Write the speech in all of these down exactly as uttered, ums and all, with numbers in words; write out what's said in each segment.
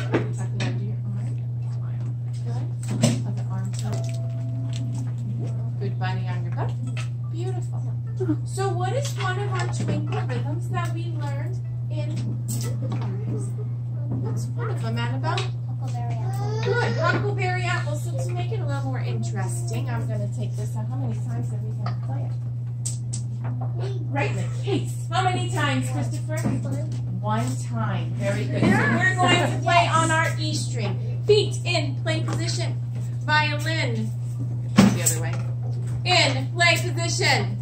Tuck it under your arm. Good. Other arm tuck. Good bunny on your butt. Beautiful. So what is one of our twinkle rhythms that we learned in kindergarten? What's one of them, Annabelle? Huckleberry apple. Good. Huckleberry apple. So to make it a little more interesting, I'm going to take this out. How many times are we going to play it? Right in the case. How many times, Christopher? One time. Very good. So we're going to play on our E string. Feet in play position. Violin. The other way. In play position.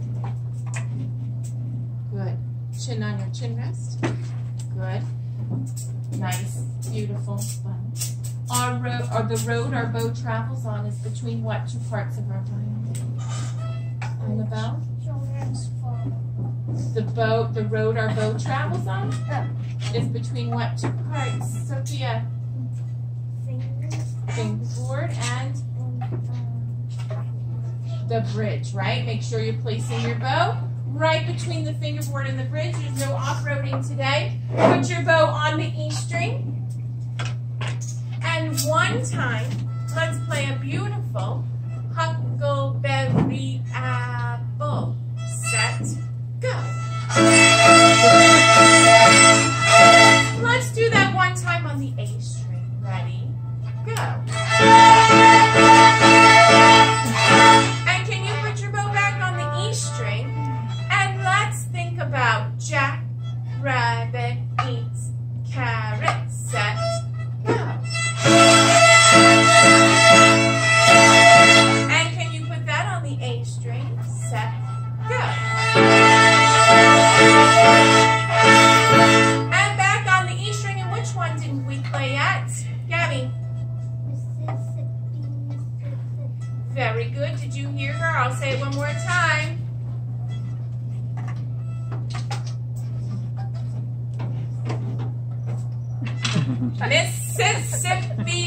Good. Chin on your chin rest. Good. Nice. Beautiful. Fun. Our road, or the road our bow travels on is between what two parts of our violin? Annabelle? The bow, the road our bow travels on is between what two parts? Sophia? Fingerboard and the bridge, right? Make sure you're placing your bow right between the fingerboard and the bridge. There's no off-roading today. Put your bow on the E string. And one time, let's play a beautiful Huckleberry Apple. Set, go. Let's do that one time on the A string. Ready, go. And can you put your bow back on the E string? And let's think about Jack Rabbit eats carrot. Set, go. And can you put that on the A string? Set, go. And back on the E string, and which one didn't we play at? Gabby? Mississippi, Mississippi. Very good. Did you hear her? I'll say it one more time. Mississippi,